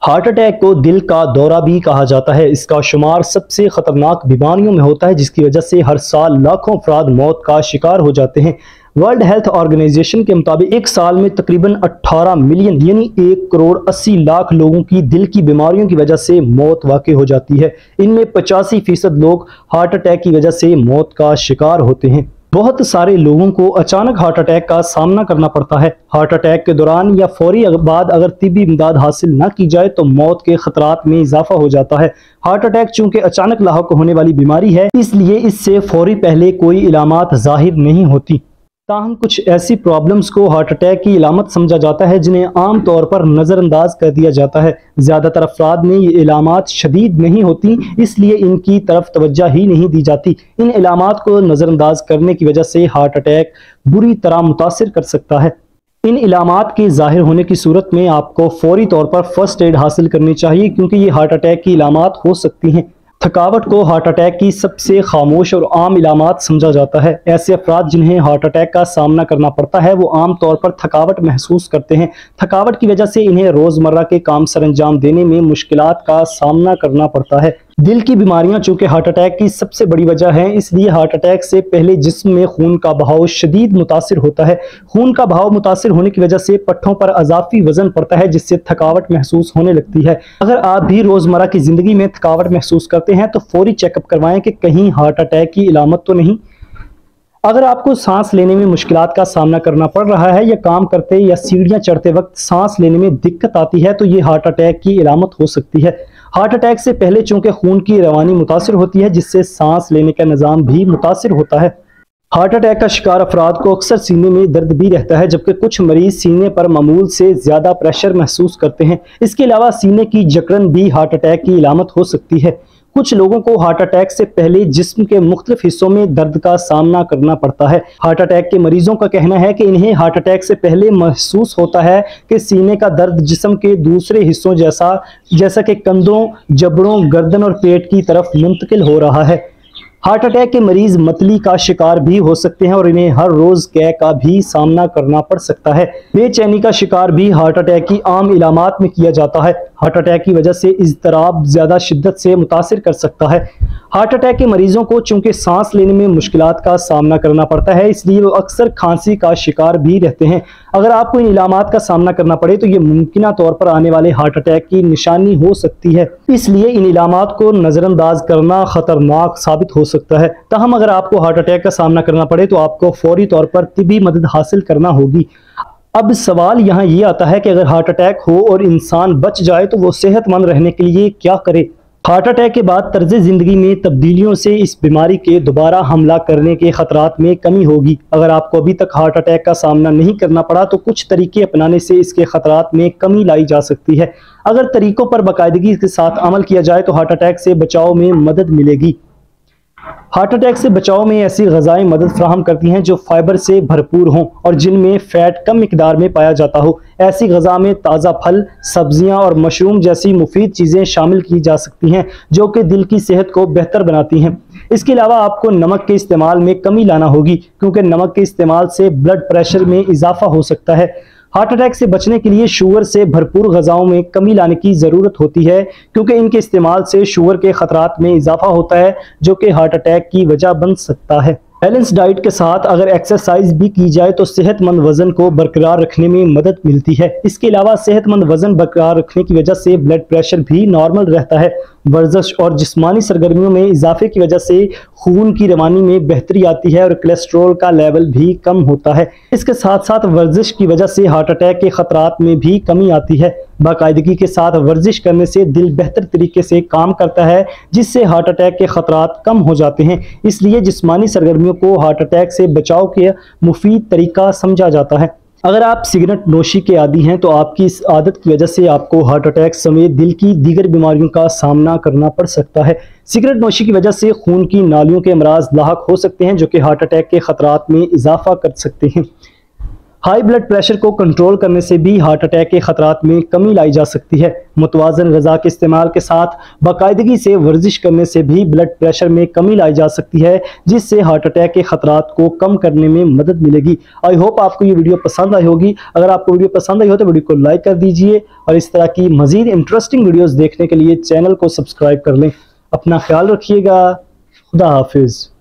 Heart attack को दिल का दौरा भी कहा जाता है। इसका शुमार सबसे खतरनाक बीमारियों में होता है, जिसकी वजह से हर साल लाखों अफराद मौत का शिकार हो जाते हैं। वर्ल्ड हेल्थ ऑर्गेनाइजेशन के मुताबिक एक साल में तकरीबन 18 मिलियन यानी 1 करोड़ 80 लाख लोगों की दिल की बीमारियों की वजह से मौत वाक़ई हो जाती है। इनमें 85% लोग हार्ट अटैक की वजह से मौत का शिकार होते हैं। बहुत सारे लोगों को अचानक हार्ट अटैक का सामना करना पड़ता है। हार्ट अटैक के दौरान या फौरी बाद अगर तिब्बी इमदाद हासिल न की जाए तो मौत के खतरात में इजाफा हो जाता है। हार्ट अटैक चूंकि अचानक लाहुक होने वाली बीमारी है, इसलिए इससे फौरी पहले कोई इलामात जाहिर नहीं होती। ताहम कुछ ऐसी प्रॉब्लम्स को हार्ट अटैक की इलामत समझा जाता है जिन्हें आम तौर पर नज़रअंदाज कर दिया जाता है। ज़्यादातर अफराद में ये इलामात शदीद नहीं होती, इसलिए इनकी तरफ तवज्जो ही नहीं दी जाती। इन इलामात को नज़रअंदाज करने की वजह से हार्ट अटैक बुरी तरह मुतासिर कर सकता है। इन इलामात के ज़ाहिर होने की सूरत में आपको फौरी तौर पर फर्स्ट एड हासिल करनी चाहिए, क्योंकि ये हार्ट अटैक की इलामात हो सकती हैं। थकावट को हार्ट अटैक की सबसे खामोश और आम इलामात समझा जाता है। ऐसे अफराद जिन्हें हार्ट अटैक का सामना करना पड़ता है वो आम तौर पर थकावट महसूस करते हैं। थकावट की वजह से इन्हें रोज़मर्रा के काम सर अंजाम देने में मुश्किलात का सामना करना पड़ता है। दिल की बीमारियां चूंकि हार्ट अटैक की सबसे बड़ी वजह है, इसलिए हार्ट अटैक से पहले जिस्म में खून का बहाव शदीद मुतासिर होता है। खून का बहाव मुतासिर होने की वजह से पट्टों पर अजाफी वजन पड़ता है, जिससे थकावट महसूस होने लगती है। अगर आप भी रोजमर्रा की जिंदगी में थकावट महसूस करते हैं तो फौरी चेकअप करवाएं कि कहीं हार्ट अटैक की इलामत तो नहीं। अगर आपको सांस लेने में मुश्किलात का सामना करना पड़ रहा है या काम करते या सीढ़ियां चढ़ते वक्त सांस लेने में दिक्कत आती है तो ये हार्ट अटैक की इलामत हो सकती है। हार्ट अटैक से पहले चूंकि खून की रवानी मुतासिर होती है, जिससे सांस लेने का निज़ाम भी मुतासिर होता है। हार्ट अटैक का शिकार अफराद को अक्सर सीने में दर्द भी रहता है, जबकि कुछ मरीज सीने पर मामूल से ज़्यादा प्रेशर महसूस करते हैं। इसके अलावा सीने की जकड़न भी हार्ट अटैक की इलामत हो सकती है। कुछ लोगों को हार्ट अटैक से पहले जिस्म के मुख्तलिफ हिस्सों में दर्द का सामना करना पड़ता है। हार्ट अटैक के मरीजों का कहना है कि इन्हें हार्ट अटैक से पहले महसूस होता है कि सीने का दर्द जिस्म के दूसरे हिस्सों जैसा कि कंधों, जबड़ों, गर्दन और पेट की तरफ मुंतकिल हो रहा है। हार्ट अटैक के मरीज मतली का शिकार भी हो सकते हैं और इन्हें हर रोज कै का भी सामना करना पड़ सकता है। बेचैनी का शिकार भी हार्ट अटैक की आम इलामात में किया जाता है। हार्ट अटैक की वजह से इज़्तिराब ज्यादा शिद्दत से मुतासिर कर सकता है। हार्ट अटैक के मरीजों को चूंकि सांस लेने में मुश्किलात का सामना करना पड़ता है, इसलिए वो अक्सर खांसी का शिकार भी रहते हैं। अगर आपको इन इलामात का सामना करना पड़े तो ये मुमकिन तौर पर आने वाले हार्ट अटैक की निशानी हो सकती है, इसलिए इन इलामात को नज़रअंदाज करना खतरनाक साबित हो सकता है। ताहम अगर आपको हार्ट अटैक का सामना करना पड़े तो आपको फौरी तौर पर तिब्बी मदद हासिल करना होगी। अब सवाल यहाँ ये आता है कि अगर हार्ट अटैक हो और इंसान बच जाए तो वो सेहतमंद रहने के लिए क्या करे। हार्ट अटैक के बाद तर्ज ज़िंदगी में तब्दीलियों से इस बीमारी के दोबारा हमला करने के खतरात में कमी होगी। अगर आपको अभी तक हार्ट अटैक का सामना नहीं करना पड़ा तो कुछ तरीके अपनाने से इसके खतरात में कमी लाई जा सकती है। अगर तरीकों पर बाकायदगी के साथ अमल किया जाए तो हार्ट अटैक से बचाव में मदद मिलेगी। हार्ट अटैक से बचाव में ऐसी ग़िज़ाएं मदद फ्राहम करती हैं जो फाइबर से भरपूर हों और जिनमें फ़ैट कम मिकदार में पाया जाता हो। ऐसी ग़िज़ा में ताज़ा फल, सब्जियां और मशरूम जैसी मुफीद चीज़ें शामिल की जा सकती हैं जो कि दिल की सेहत को बेहतर बनाती हैं। इसके अलावा आपको नमक के इस्तेमाल में कमी लाना होगी, क्योंकि नमक के इस्तेमाल से ब्लड प्रेशर में इजाफा हो सकता है। हार्ट अटैक से बचने के लिए शुगर से भरपूर ग़िज़ाओं में कमी लाने की ज़रूरत होती है, क्योंकि इनके इस्तेमाल से शुगर के खतरात में इजाफा होता है जो कि हार्ट अटैक की वजह बन सकता है। बैलेंस डाइट के साथ अगर एक्सरसाइज भी की जाए तो सेहतमंद वजन को बरकरार रखने में मदद मिलती है। इसके अलावा सेहतमंद वजन बरकरार रखने की वजह से ब्लड प्रेशर भी नॉर्मल रहता है। वर्जिश और जिस्मानी सरगर्मियों में इजाफे की वजह से खून की रवानी में बेहतरी आती है और कोलेस्ट्रॉल का लेवल भी कम होता है। इसके साथ साथ वर्जिश की वजह से हार्ट अटैक के खतरात में भी कमी आती है। बाकायदगी के साथ वर्जिश करने से दिल बेहतर तरीके से काम करता है, जिससे हार्ट अटैक के खतरात कम हो जाते हैं। इसलिए जिस्मानी सरगर्मियों को हार्ट अटैक से बचाव के मुफीद तरीका समझा जाता है। अगर आप सिगरेट नोशी के आदी हैं तो आपकी इस आदत की वजह से आपको हार्ट अटैक समेत दिल की दीगर बीमारियों का सामना करना पड़ सकता है। सिगरेट नोशी की वजह से खून की नालियों के अमराज लाहक हो सकते हैं जो कि हार्ट अटैक के खतरात में इजाफा कर सकते हैं। हाई ब्लड प्रेशर को कंट्रोल करने से भी हार्ट अटैक के खतरात में कमी लाई जा सकती है। मुतवाज़न ग़िज़ा के इस्तेमाल के साथ बाकायदगी से वर्जिश करने से भी ब्लड प्रेशर में कमी लाई जा सकती है, जिससे हार्ट अटैक के खतरात को कम करने में मदद मिलेगी। आई होप आपको ये वीडियो पसंद आई होगी। अगर आपको वीडियो पसंद आई हो तो वीडियो को लाइक कर दीजिए और इस तरह की मज़ीद इंटरेस्टिंग वीडियोज़ देखने के लिए चैनल को सब्सक्राइब कर लें। अपना ख्याल रखिएगा। खुदा हाफिज़।